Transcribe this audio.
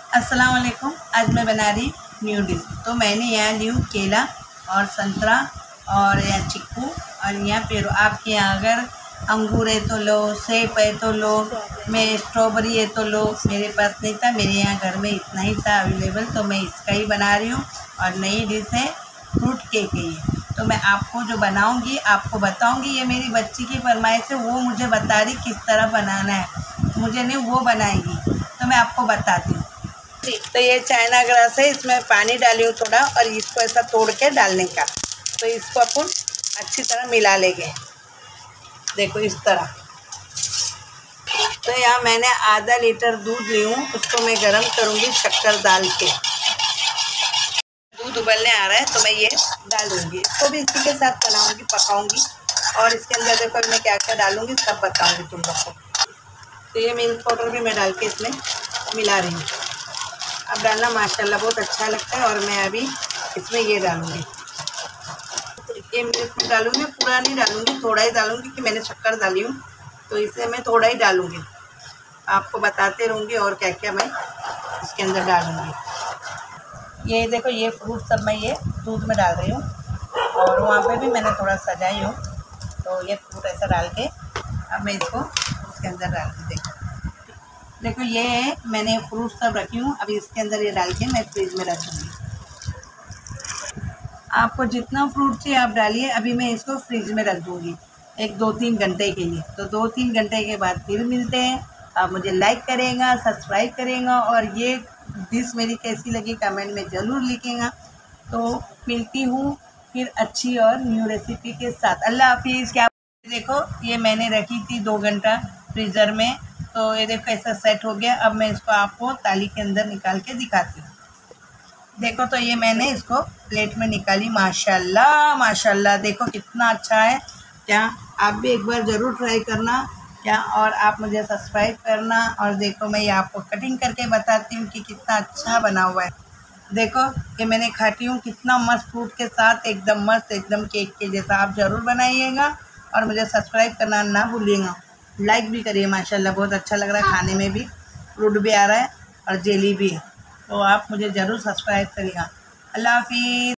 अस्सलाम वालेकुम। आज मैं बना रही न्यू डिश। तो मैंने यहाँ न्यू केला और संतरा और यहाँ चिक्कू और यहाँ पेरू। आपके यहाँ अगर अंगूर है तो लो, सेब है तो लो, मैं स्ट्रॉबेरी है तो लो। मेरे पास नहीं था, मेरे यहाँ घर में इतना ही था अवेलेबल, तो मैं इसका ही बना रही हूँ। और नई डिश है फ्रूट केक है ये। तो मैं आपको जो बनाऊँगी आपको बताऊँगी। ये मेरी बच्ची की फरमाइश है, वो मुझे बता रही किस तरह बनाना है, मुझे नहीं वो बनाएगी, तो मैं आपको बताती हूँ। तो ये चाइना ग्रास है, इसमें पानी डाली हूँ थोड़ा, और इसको ऐसा तोड़ के डालने का। तो इसको अपन अच्छी तरह मिला लेंगे, देखो इस तरह। तो यहाँ मैंने आधा लीटर दूध ली हूँ, उसको मैं गरम करूँगी शक्कर डाल के। दूध उबलने आ रहा है तो मैं ये डाल दूँगी, इसको भी इसी के साथ बनाऊँगी, पकाऊँगी। और इसके अंदर देखो मैं क्या क्या डालूँगी सब बताऊँगी तुम लोग को। तो ये मिल्क पाउडर भी मैं डाल के इसमें मिला रही हूँ। अब डालना माशाल्लाह बहुत अच्छा लगता है। और मैं अभी इसमें ये डालूँगी, ये मिल्क डालूँगी, पूरा नहीं डालूँगी, थोड़ा ही डालूँगी कि मैंने शक्कर डाली हूँ, तो इसे मैं थोड़ा ही डालूँगी। आपको बताते रहूँगी और क्या क्या मैं इसके अंदर डालूँगी। ये देखो ये फ्रूट सब मैं ये दूध में डाल रही हूँ, और वहाँ पे भी मैंने थोड़ा सजाई हूँ। तो ये फ्रूट ऐसा डाल के अब मैं इसको इसके अंदर डाल दूँ। देखो ये मैंने फ्रूट सब रखी हूँ, अभी इसके अंदर ये डाल के मैं फ्रिज में रखूँगी। आपको जितना फ्रूट चाहिए आप डालिए। अभी मैं इसको फ्रिज में रख दूँगी 1-2-3 घंटे के लिए। तो 2-3 घंटे के बाद फिर मिलते हैं। आप मुझे लाइक करेगा, सब्सक्राइब करेगा, और ये डिश मेरी कैसी लगी कमेंट में ज़रूर लिखेगा। तो मिलती हूँ फिर अच्छी और न्यू रेसिपी के साथ। अल्लाह हाफिज़। क्या देखो ये मैंने रखी थी 2 घंटा फ्रीज़र में, तो ये देखो ऐसा सेट हो गया। अब मैं इसको आपको थाली के अंदर निकाल के दिखाती हूँ। देखो तो ये मैंने इसको प्लेट में निकाली। माशाल्लाह माशाल्लाह, देखो कितना अच्छा है। क्या आप भी एक बार ज़रूर ट्राई करना क्या, और आप मुझे सब्सक्राइब करना। और देखो मैं ये आपको कटिंग करके बताती हूँ कि कितना अच्छा बना हुआ है। देखो ये मैंने खाती हूँ, कितना मस्त फ्रूट के साथ, एकदम मस्त, एकदम केक के जैसा। आप ज़रूर बनाइएगा और मुझे सब्सक्राइब करना ना भूलिएगा। लाइक भी करिए, माशाल्लाह बहुत अच्छा लग रहा है खाने में भी। फ्रूट भी आ रहा है और जेली भी है, तो आप मुझे ज़रूर सब्सक्राइब करिएगा। अल्लाह हाफिज़।